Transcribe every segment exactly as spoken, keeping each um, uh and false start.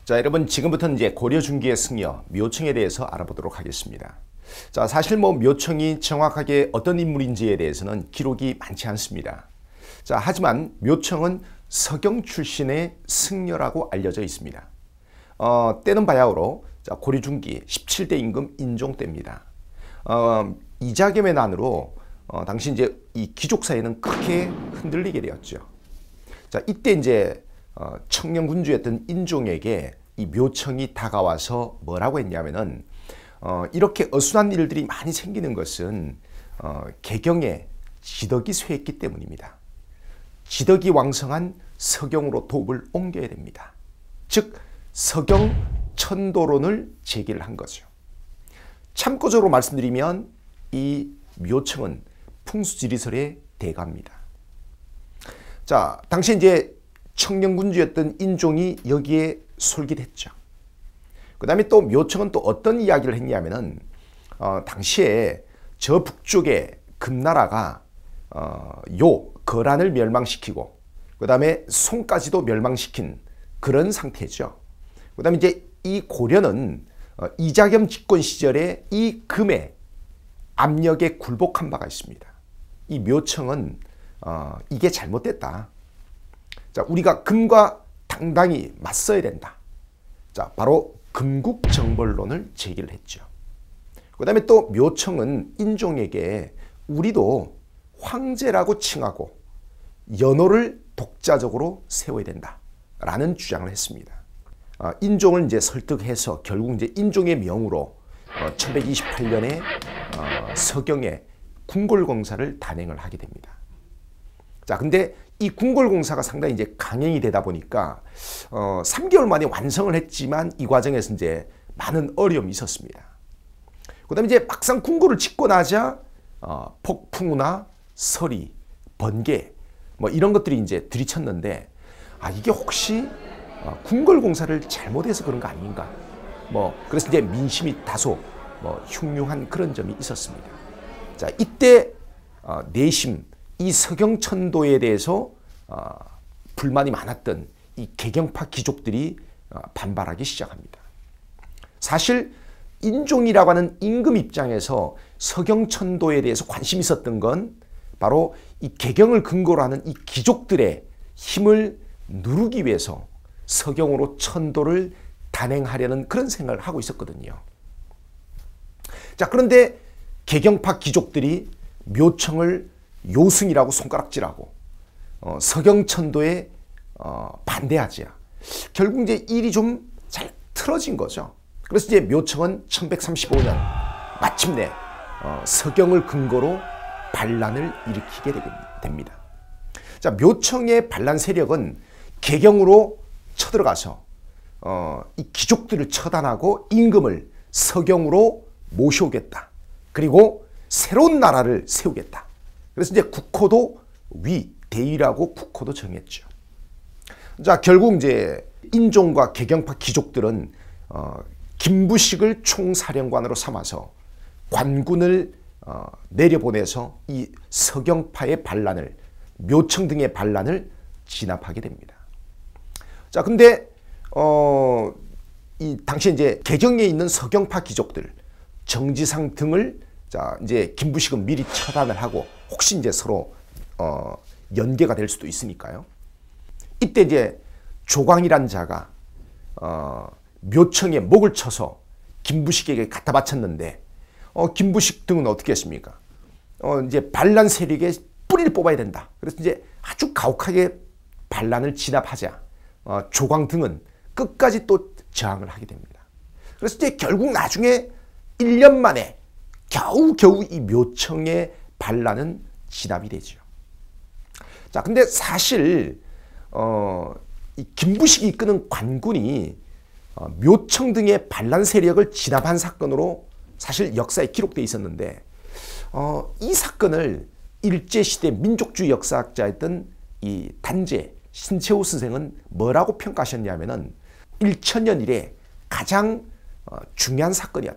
자, 여러분 지금부터는 이제 고려 중기의 승려 묘청에 대해서 알아보도록 하겠습니다. 자, 사실 뭐 묘청이 정확하게 어떤 인물인지에 대해서는 기록이 많지 않습니다. 자, 하지만 묘청은 서경 출신의 승려라고 알려져 있습니다. 어, 때는 바야흐로 자, 고려 중기 십칠 대 임금 인종 때입니다. 어, 이자겸의 난으로 어, 당시 이제 이 귀족 사회는 크게 흔들리게 되었죠. 자, 이때 이제 어, 청년군주였던 인종에게 이 묘청이 다가와서 뭐라고 했냐면은 어, 이렇게 어수선한 일들이 많이 생기는 것은 어, 개경에 지덕이 쇠했기 때문입니다. 지덕이 왕성한 서경으로 도읍을 옮겨야 됩니다. 즉 서경 천도론을 제기를 한 거죠. 참고적으로 말씀드리면 이 묘청은 풍수지리설의 대가입니다. 자, 당시 이제 청년군주였던 인종이 여기에 솔깃했죠. 그 다음에 또 묘청은 또 어떤 이야기를 했냐면은 어, 당시에 저 북쪽에 금나라가 어, 요 거란을 멸망시키고 그 다음에 송까지도 멸망시킨 그런 상태죠. 그 다음에 이제 이 고려는 어, 이자겸 집권 시절에 이 금의 압력에 굴복한 바가 있습니다. 이 묘청은 어, 이게 잘못됐다. 자, 우리가 금과 당당히 맞서야 된다. 자, 바로 금국정벌론을 제기를 했죠. 그 다음에 또 묘청은 인종에게 우리도 황제라고 칭하고 연호를 독자적으로 세워야 된다라는 주장을 했습니다. 어, 인종을 이제 설득해서 결국 이제 인종의 명으로 어, 천백이십팔 년에 어, 서경에 궁궐공사를 단행을 하게 됩니다. 자, 근데 이 궁궐공사가 상당히 이제 강행이 되다 보니까 어, 삼 개월 만에 완성을 했지만 이 과정에서 이제 많은 어려움이 있었습니다. 그 다음에 이제 막상 궁궐을 짓고 나자 어, 폭풍우나 서리, 번개 뭐 이런 것들이 이제 들이쳤는데 아, 이게 혹시 어, 궁궐공사를 잘못해서 그런 거 아닌가? 뭐 그래서 이제 민심이 다소 뭐 흉흉한 그런 점이 있었습니다. 자, 이때 어, 내심 이 서경천도에 대해서 어, 불만이 많았던 이 개경파 귀족들이 어, 반발하기 시작합니다. 사실 인종이라고 하는 임금 입장에서 서경천도에 대해서 관심이 있었던 건 바로 이 개경을 근거로 하는 이 귀족들의 힘을 누르기 위해서 서경으로 천도를 단행하려는 그런 생각을 하고 있었거든요. 자, 그런데 개경파 귀족들이 묘청을 요승이라고 손가락질하고 어, 서경천도에 어, 반대하지야. 결국 이제 일이 좀 잘 틀어진 거죠. 그래서 이제 묘청은 천백삼십오 년 마침내 어, 서경을 근거로 반란을 일으키게 됩니다. 자, 묘청의 반란 세력은 개경으로 쳐들어가서 어, 이 귀족들을 처단하고 임금을 서경으로 모셔오겠다. 그리고 새로운 나라를 세우겠다. 그래서 이제 국호도 위, 대위라고 국호도 정했죠. 자, 결국 이제 인종과 개경파 귀족들은 어, 김부식을 총사령관으로 삼아서 관군을 어, 내려보내서 이 서경파의 반란을, 묘청 등의 반란을 진압하게 됩니다. 자, 근데 어, 이 당시 이제 개경에 있는 서경파 귀족들, 정지상 등을 자, 이제 김부식은 미리 처단을 하고 혹시 이제 서로 어, 연계가 될 수도 있으니까요. 이때 이제 조광이란 자가 어, 묘청에 목을 쳐서 김부식에게 갖다 바쳤는데 어, 김부식 등은 어떻게 했습니까? 어, 이제 반란 세력의 뿌리를 뽑아야 된다. 그래서 이제 아주 가혹하게 반란을 진압하자 어, 조광 등은 끝까지 또 저항을 하게 됩니다. 그래서 이제 결국 나중에 일 년 만에 겨우겨우 이 묘청의 반란은 진압이 되죠. 자, 근데 사실 어, 이 김부식이 이끄는 관군이 어, 묘청 등의 반란 세력을 진압한 사건으로 사실 역사에 기록되어 있었는데 어, 이 사건을 일제시대 민족주의 역사학자였던 이 단재 신채호 선생은 뭐라고 평가하셨냐면은 일천년 이래 가장 어, 중요한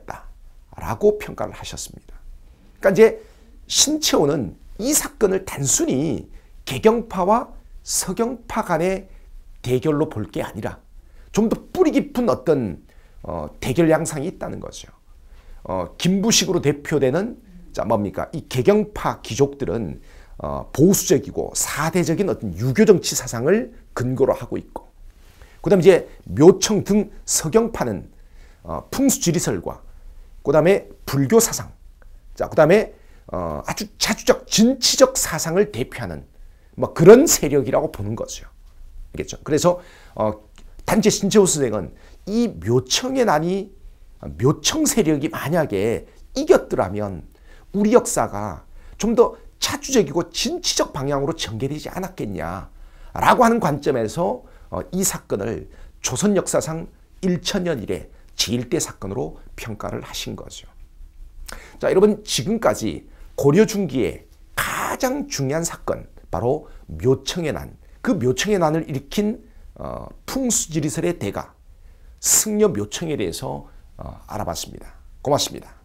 사건이었다라고 평가를 하셨습니다. 그러니까 이제 신채호는 이 사건을 단순히 개경파와 서경파 간의 대결로 볼 게 아니라 좀 더 뿌리 깊은 어떤 어, 대결 양상이 있다는 거죠. 어, 김부식으로 대표되는 자 뭡니까? 이 개경파 귀족들은 어, 보수적이고 사대적인 어떤 유교 정치 사상을 근거로 하고 있고, 그다음 이제 묘청 등 서경파는 어, 풍수지리설과 그다음에 불교 사상, 자 그다음에 어, 아주 자주적 진취적 사상을 대표하는 뭐 그런 세력이라고 보는 거죠. 알겠죠? 그래서 어, 단체 신채호 선생은 이 묘청의 난이 묘청 세력이 만약에 이겼더라면 우리 역사가 좀 더 차주적이고 진취적 방향으로 전개되지 않았겠냐라고 하는 관점에서 어, 이 사건을 조선 역사상 천 년 이래 제일 대 사건으로 평가를 하신 거죠. 자, 여러분 지금까지 고려 중기의 가장 중요한 사건 바로 묘청의 난, 그 묘청의 난을 일으킨 어, 풍수지리설의 대가 승려 묘청에 대해서 어, 알아봤습니다. 고맙습니다.